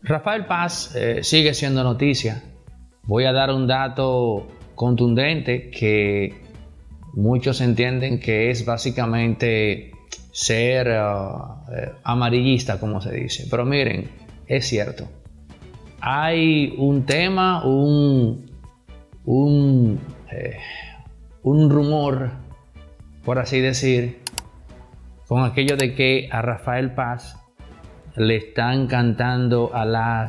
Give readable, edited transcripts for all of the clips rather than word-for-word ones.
Rafael Paz sigue siendo noticia. Voy a dar un dato contundente que muchos entienden que es básicamente ser amarillista, como se dice. Pero miren, es cierto. Hay un tema, un rumor, por así decir, con aquello de que a Rafael Paz le están cantando a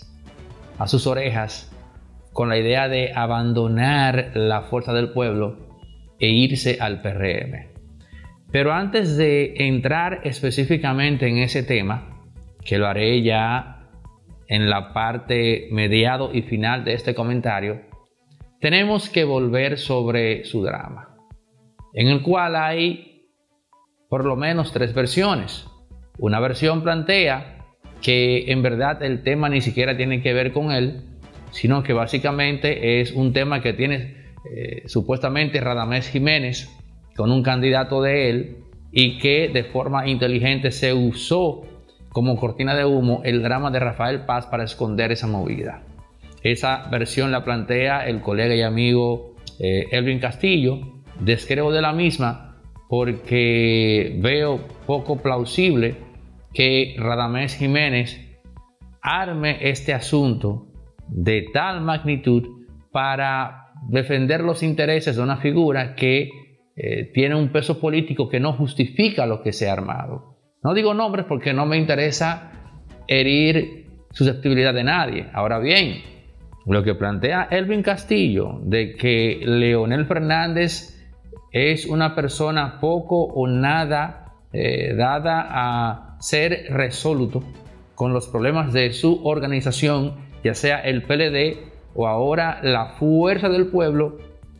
sus orejas con la idea de abandonar la Fuerza del Pueblo e irse al PRM. Pero antes de entrar específicamente en ese tema, que lo haré ya en la parte mediado y final de este comentario, tenemos que volver sobre su drama, en el cual hay por lo menos 3 versiones. Una versión plantea que en verdad el tema ni siquiera tiene que ver con él, sino que básicamente es un tema que tiene supuestamente Radamés Jiménez con un candidato de él, y que de forma inteligente se usó como cortina de humo el drama de Rafael Paz para esconder esa movida. Esa versión la plantea el colega y amigo Elvin Castillo. Descreo de la misma porque veo poco plausible que Radamés Jiménez arme este asunto de tal magnitud para defender los intereses de una figura que tiene un peso político que no justifica lo que se ha armado. No digo nombres porque no me interesa herir susceptibilidad de nadie. Ahora bien, lo que plantea Elvin Castillo de que Leonel Fernández es una persona poco o nada dada a ser resoluto con los problemas de su organización, ya sea el PLD o ahora la Fuerza del Pueblo,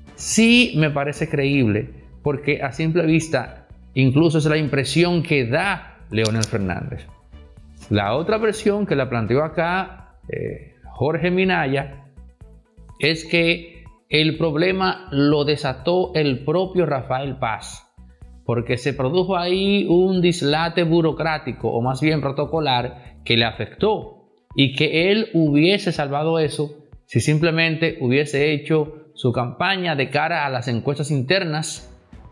sí me parece creíble, porque a simple vista incluso es la impresión que da Leonel Fernández. La otra versión que la planteó acá Jorge Minaya es que el problema lo desató el propio Rafael Paz, porque se produjo ahí un dislate burocrático, o más bien protocolar, que le afectó, y que él hubiese salvado eso si simplemente hubiese hecho su campaña de cara a las encuestas internas,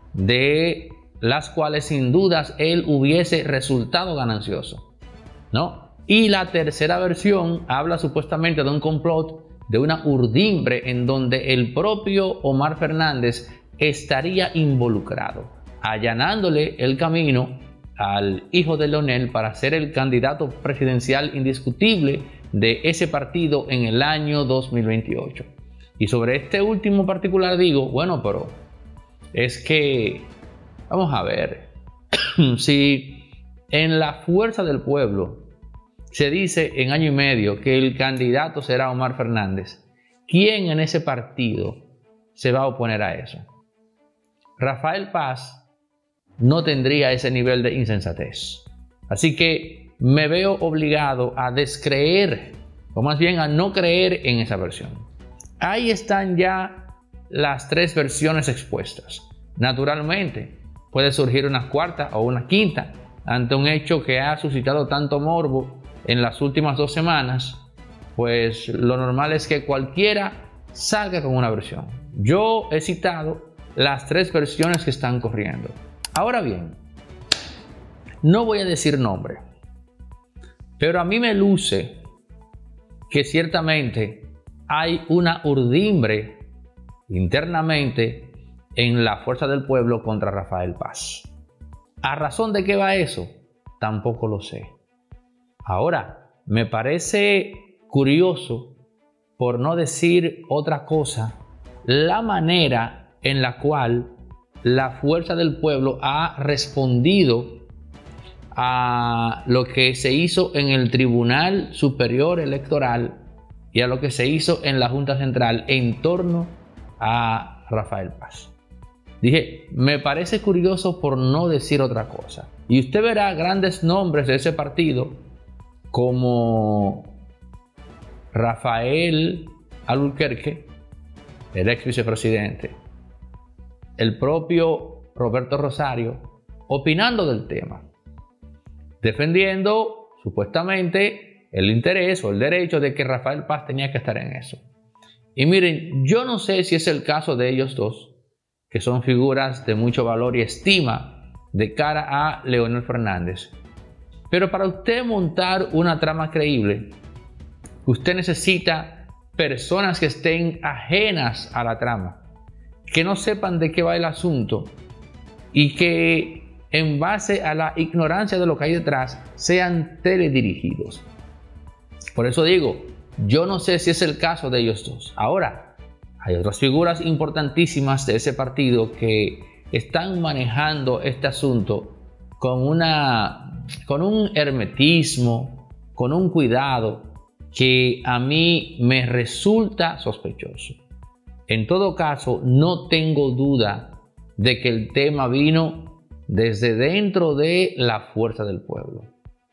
de las cuales sin dudas él hubiese resultado ganancioso, ¿no? Y la tercera versión habla supuestamente de un complot, de una urdimbre en donde el propio Omar Fernández estaría involucrado, allanándole el camino al hijo de Leonel para ser el candidato presidencial indiscutible de ese partido en el año 2028. Y sobre este último particular digo, bueno, pero es que, vamos a ver, si en la Fuerza del Pueblo se dice en año y medio que el candidato será Omar Fernández, ¿quién en ese partido se va a oponer a eso? Rafael Paz no tendría ese nivel de insensatez. Así que me veo obligado a descreer, o más bien a no creer en esa versión. Ahí están ya las 3 versiones expuestas. Naturalmente, puede surgir una cuarta o una quinta ante un hecho que ha suscitado tanto morbo en las últimas 2 semanas. Pues lo normal es que cualquiera salga con una versión. Yo he citado las 3 versiones que están corriendo. Ahora bien, no voy a decir nombre, pero a mí me luce que ciertamente hay una urdimbre internamente en la Fuerza del Pueblo contra Rafael Paz. ¿A razón de qué va eso? Tampoco lo sé. Ahora, me parece curioso, por no decir otra cosa, la manera en la cual la Fuerza del Pueblo ha respondido a lo que se hizo en el Tribunal Superior Electoral y a lo que se hizo en la Junta Central en torno a Rafael Paz. Dije, me parece curioso por no decir otra cosa. Y usted verá grandes nombres de ese partido como Rafael Alburquerque, el ex vicepresidente, el propio Roberto Rosario, opinando del tema, defendiendo supuestamente el interés o el derecho de que Rafael Paz tenía que estar en eso. Y miren, yo no sé si es el caso de ellos dos, que son figuras de mucho valor y estima de cara a Leonel Fernández. Pero para usted montar una trama creíble, usted necesita personas que estén ajenas a la trama, que no sepan de qué va el asunto y que en base a la ignorancia de lo que hay detrás sean teledirigidos. Por eso digo, yo no sé si es el caso de ellos dos. Ahora, hay otras figuras importantísimas de ese partido que están manejando este asunto con un hermetismo, con un cuidado que a mí me resulta sospechoso. En todo caso, no tengo duda de que el tema vino desde dentro de la fuerza del pueblo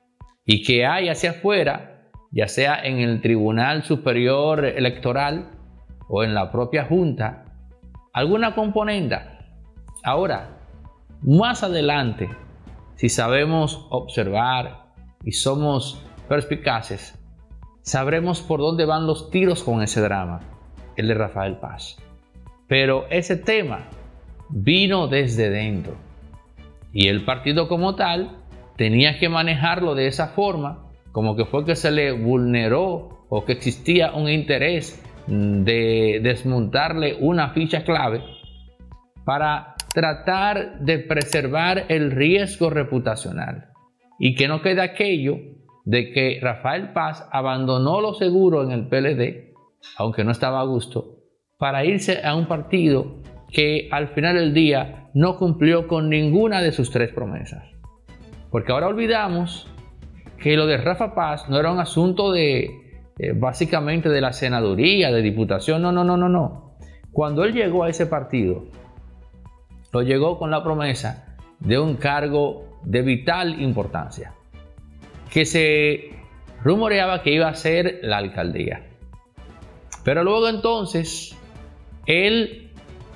y que hay hacia afuera, ya sea en el Tribunal Superior Electoral o en la propia Junta, alguna componenda. Ahora, más adelante, si sabemos observar y somos perspicaces, sabremos por dónde van los tiros con ese drama, el de Rafael Paz. Pero ese tema vino desde dentro y el partido como tal tenía que manejarlo de esa forma, como que fue que se le vulneró o que existía un interés de desmontarle una ficha clave para tratar de preservar el riesgo reputacional y que no quede aquello de que Rafael Paz abandonó lo seguro en el PLD, aunque no estaba a gusto, para irse a un partido que al final del día no cumplió con ninguna de sus tres promesas. Porque ahora olvidamos que lo de Rafa Paz no era un asunto de básicamente de la senaduría, de diputación, no. Cuando él llegó a ese partido, lo llegó con la promesa de un cargo de vital importancia, que se rumoreaba que iba a ser la alcaldía. Pero luego entonces, él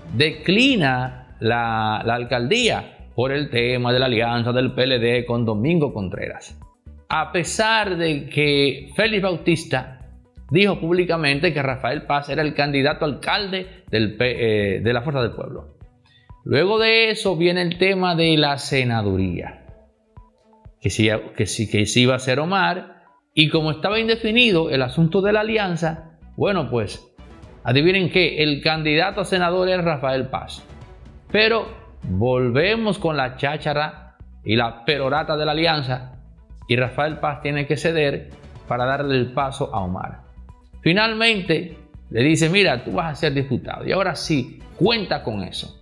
declina la alcaldía por el tema de la alianza del PLD con Domingo Contreras. A pesar de que Félix Bautista dijo públicamente que Rafael Paz era el candidato a alcalde de la Fuerza del Pueblo. Luego de eso viene el tema de la senaduría, que sí iba a ser Omar, y como estaba indefinido el asunto de la alianza, bueno, pues adivinen qué, el candidato a senador es Rafael Paz. Pero volvemos con la cháchara y la perorata de la alianza, y Rafael Paz tiene que ceder para darle el paso a Omar. Finalmente le dice, mira, tú vas a ser diputado y ahora sí, cuenta con eso.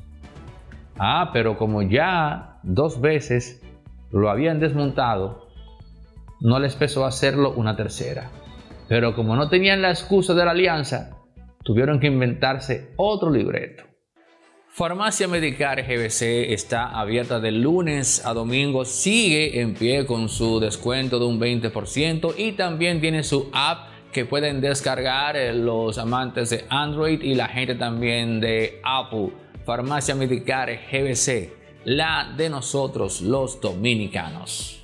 Pero como ya 2 veces lo habían desmontado, no les pesó hacerlo una tercera. Pero como no tenían la excusa de la alianza, tuvieron que inventarse otro libreto. Farmacia Medicar GBC está abierta de lunes a domingo, sigue en pie con su descuento de un 20% y también tiene su app que pueden descargar los amantes de Android y la gente también de Apple. Farmacia Medicar GBC, la de nosotros los dominicanos.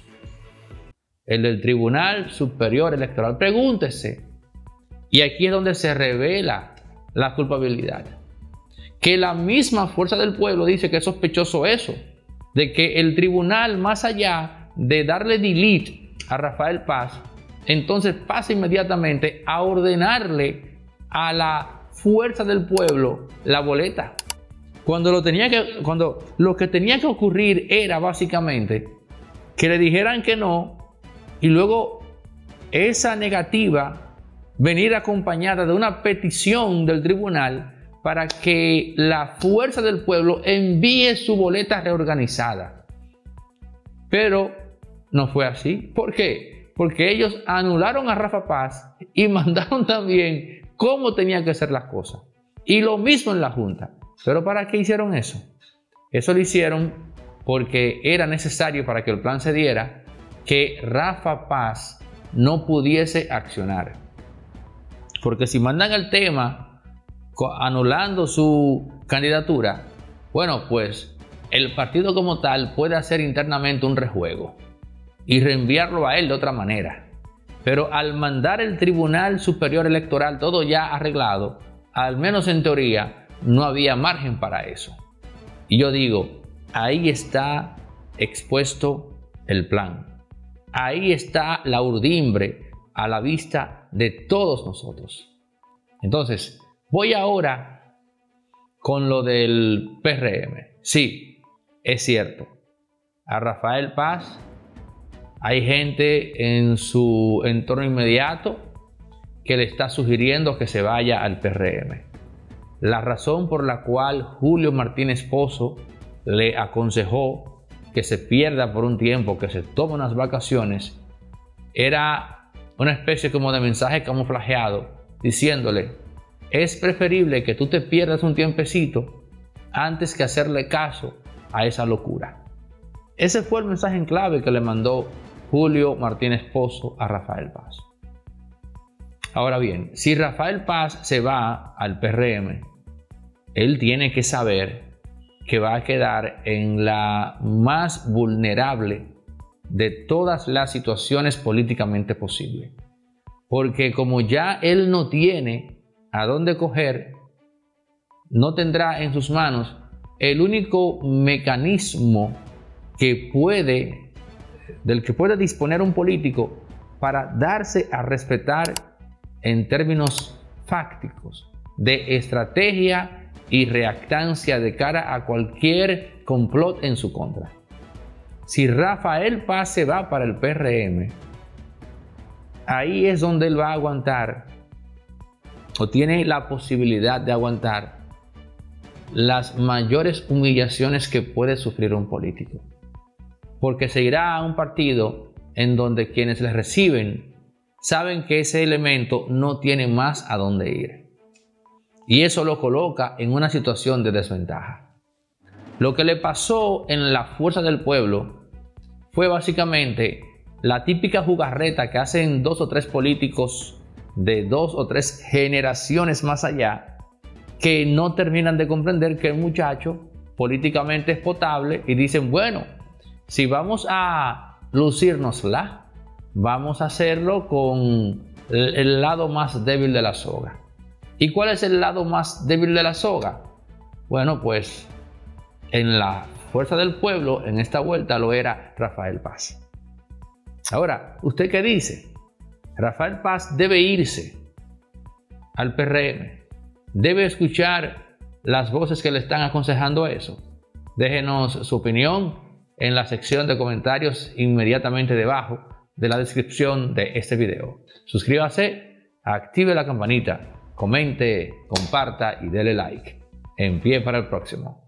El del Tribunal Superior Electoral, pregúntese, y aquí es donde se revela la culpabilidad, que la misma fuerza del pueblo dice que es sospechoso eso, de que el tribunal, más allá de darle delete a Rafael Paz, entonces pasa inmediatamente a ordenarle a la fuerza del pueblo la boleta. Cuando lo que tenía que ocurrir era básicamente que le dijeran que no y luego esa negativa venir acompañada de una petición del tribunal para que la fuerza del pueblo envíe su boleta reorganizada. Pero no fue así. ¿Por qué? Porque ellos anularon a Rafa Paz y mandaron también cómo tenían que ser las cosas. Y lo mismo en la Junta. ¿Pero para qué hicieron eso? Eso lo hicieron porque era necesario para que el plan se diera que Rafa Paz no pudiese accionar. Porque si mandan el tema anulando su candidatura, bueno, pues el partido como tal puede hacer internamente un rejuego y reenviarlo a él de otra manera. Pero al mandar el Tribunal Superior Electoral todo ya arreglado, al menos en teoría, no había margen para eso. Y yo digo, ahí está expuesto el plan. Ahí está la urdimbre a la vista de todos nosotros. Entonces, voy ahora con lo del PRM. Sí, es cierto. A Rafael Paz hay gente en su entorno inmediato que le está sugiriendo que se vaya al PRM. La razón por la cual Julio Martínez Pozo le aconsejó que se pierda por un tiempo, que se tome unas vacaciones, era una especie como de mensaje camuflajeado, diciéndole, es preferible que tú te pierdas un tiempecito antes que hacerle caso a esa locura. Ese fue el mensaje en clave que le mandó Julio Martínez Pozo a Rafael Paz. Ahora bien, si Rafael Paz se va al PRM, él tiene que saber que va a quedar en la más vulnerable de todas las situaciones políticamente posibles. Porque como ya él no tiene a dónde coger, no tendrá en sus manos el único mecanismo del que puede disponer un político para darse a respetar en términos fácticos, de estrategia y reactancia de cara a cualquier complot en su contra. Si Rafael Paz se va para el PRM, ahí es donde él va a aguantar, o tiene la posibilidad de aguantar, las mayores humillaciones que puede sufrir un político. Porque se irá a un partido en donde quienes le reciben saben que ese elemento no tiene más a dónde ir. Y eso lo coloca en una situación de desventaja. Lo que le pasó en la Fuerza del Pueblo fue básicamente la típica jugarreta que hacen 2 o 3 políticos de 2 o 3 generaciones más allá, que no terminan de comprender que el muchacho políticamente es potable y dicen, bueno, si vamos a lucírnosla, vamos a hacerlo con el lado más débil de la soga. ¿Y cuál es el lado más débil de la soga? Bueno, pues en la Fuerza del Pueblo, en esta vuelta, lo era Rafael Paz. Ahora, ¿usted qué dice? Rafael Paz debe irse al PRM. Debe escuchar las voces que le están aconsejando eso. Déjenos su opinión en la sección de comentarios inmediatamente debajo de la descripción de este video. Suscríbase, active la campanita, comente, comparta y dele like. En pie para el próximo.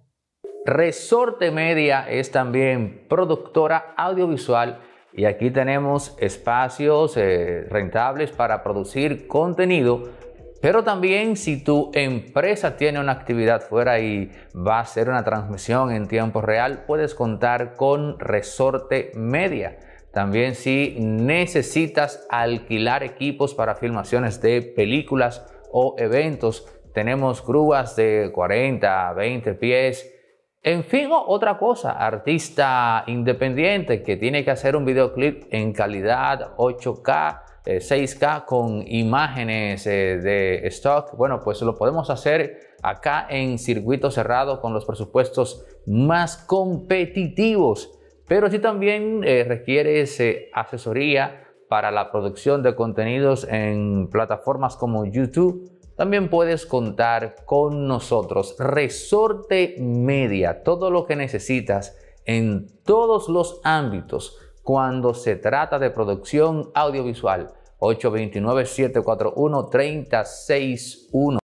Resorte Media es también productora audiovisual y aquí tenemos espacios rentables para producir contenido, pero también si tu empresa tiene una actividad fuera y va a hacer una transmisión en tiempo real, puedes contar con Resorte Media. También si necesitas alquilar equipos para filmaciones de películas o eventos, tenemos grúas de 40, 20 pies. En fin, otra cosa, artista independiente que tiene que hacer un videoclip en calidad 8K, 6K con imágenes de stock, bueno, pues lo podemos hacer acá en circuito cerrado con los presupuestos más competitivos. Pero si también requieres asesoría para la producción de contenidos en plataformas como YouTube, también puedes contar con nosotros. Resorte Media, todo lo que necesitas en todos los ámbitos cuando se trata de producción audiovisual. 829-741-3061.